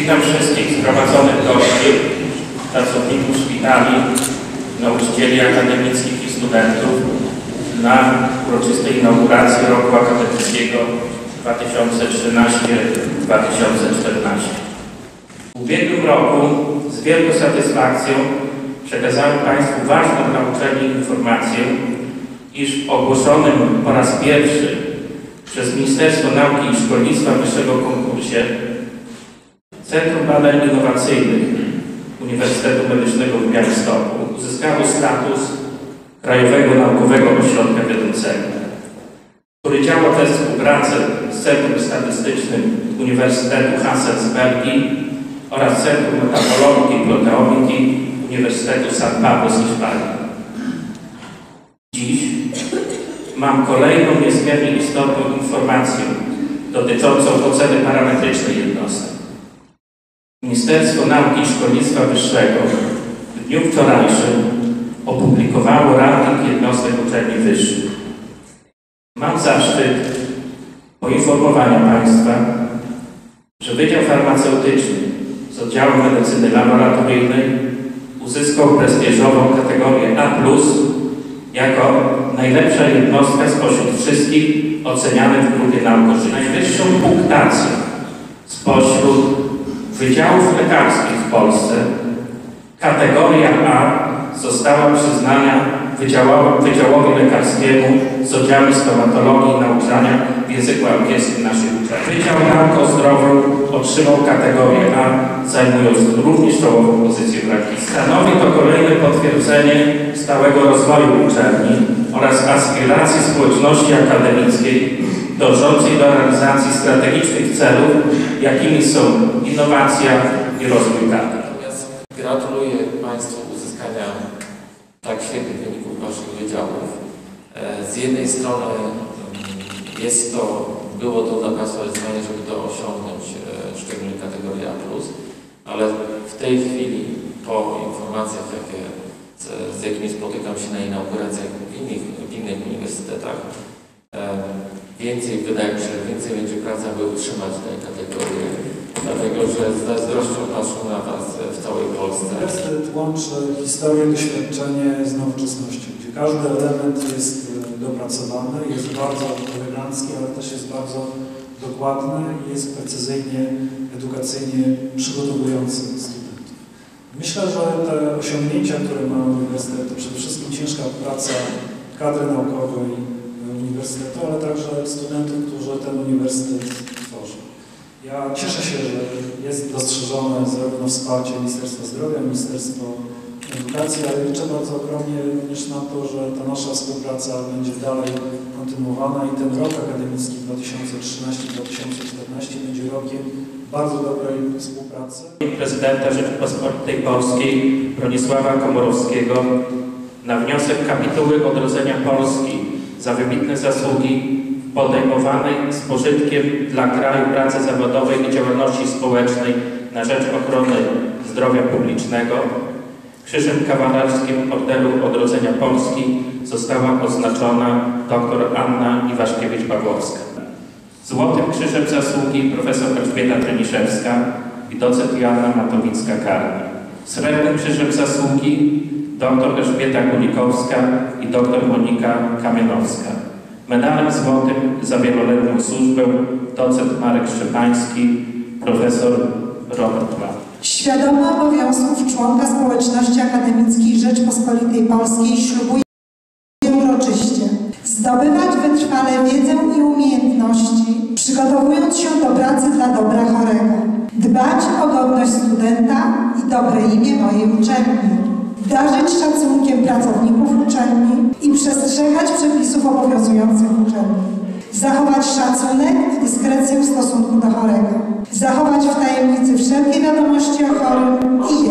Witam wszystkich zgromadzonych gości, pracowników szpitali, nauczycieli akademickich i studentów na uroczystej inauguracji roku akademickiego 2013-2014. W ubiegłym roku z wielką satysfakcją przekazałem Państwu ważną dla uczelni informację, iż w ogłoszonym po raz pierwszy przez Ministerstwo Nauki i Szkolnictwa Wyższego konkursie Centrum Badań Innowacyjnych Uniwersytetu Medycznego w Białymstoku uzyskało status Krajowego Naukowego Ośrodka Wiodącego, który działa we współpracy z Centrum Statystycznym Uniwersytetu Hansa z Belgii oraz Centrum Metabologii i Proteomiki Uniwersytetu San Pablo z Hiszpanii. Dziś mam kolejną niezmiernie istotną informację dotyczącą oceny parametrycznej jednostek. Ministerstwo Nauki i Szkolnictwa Wyższego w dniu wczorajszym opublikowało ranking jednostek uczelni wyższych. Mam zaszczyt poinformowania Państwa, że Wydział Farmaceutyczny z Oddziału Medycyny Laboratoryjnej uzyskał prestiżową kategorię A+, jako najlepsza jednostka spośród wszystkich ocenianych w grupie nauk życia. Najwyższą punktację spośród wydziałów lekarskich w Polsce kategoria A została przyznana Wydziałowi Lekarskiemu z oddziału stomatologii i nauczania w języku angielskim naszej uczelni. Wydział Nauk o Zdrowiu otrzymał kategorię A, zajmując również czołową pozycję w rankingu. Stanowi to kolejne potwierdzenie stałego rozwoju uczelni oraz aspiracji społeczności akademickiej dążącej do realizacji strategicznych celów, jakimi są innowacja i rozwój kadr. Natomiast gratuluję Państwu uzyskania tak świetnych wyników Waszych wydziałów. Z jednej strony było to dla Państwa wyzwanie, żeby to osiągnąć, szczególnie kategorię A+, ale w tej chwili po informacjach, z jakimi spotykam się na inauguracjach w innych uniwersytetach, wydaje mi się, że więcej będzie praca, by utrzymać tę kategorię, dlatego że z zazdrością patrzą na Was w całej Polsce. Uniwersytet łączy historię, doświadczenie z nowoczesnością, gdzie każdy element jest dopracowany, jest bardzo elegancki, ale też jest bardzo dokładny i jest precyzyjnie, edukacyjnie przygotowujący studentów. Myślę, że te osiągnięcia, które ma uniwersytet, to przede wszystkim ciężka praca kadry naukowej uniwersytetu, ale także studentów, którzy ten uniwersytet tworzą. Ja cieszę się, że jest dostrzeżone zarówno wsparcie Ministerstwa Zdrowia, Ministerstwo Edukacji, ale liczę bardzo ogromnie również na to, że ta nasza współpraca będzie dalej kontynuowana i ten rok akademicki 2013-2014 będzie rokiem bardzo dobrej współpracy. Prezydenta Rzeczypospolitej Polskiej Bronisława Komorowskiego na wniosek Kapituły Odrodzenia Polski za wybitne zasługi w podejmowanej z pożytkiem dla kraju pracy zawodowej i działalności społecznej na rzecz ochrony zdrowia publicznego Krzyżem Kawalerskim Orderu Odrodzenia Polski została oznaczona dr Anna Iwaszkiewicz-Pawłowska. Złotym Krzyżem Zasługi profesor Elżbieta Treniszewska i docent Joanna Matowicka-Karni. Srebrnym Krzyżem Zasługi dr Elżbieta Kulikowska i dr Monika Kamienowska. Medalem złotym za wieloletnią służbę docent Marek Szczepański, profesor Robert Lat. Świadoma obowiązków członka społeczności akademickiej Rzeczpospolitej Polskiej ślubuję uroczyście zdobywać wytrwale wiedzę i umiejętności, przygotowując się do pracy dla dobra chorego, dbać o godność studenta i dobre imię mojej uczelni, darzyć szacunkiem pracowników uczelni i przestrzegać przepisów obowiązujących uczelni, zachować szacunek i dyskrecję w stosunku do chorego, zachować w tajemnicy wszelkie wiadomości o chorym i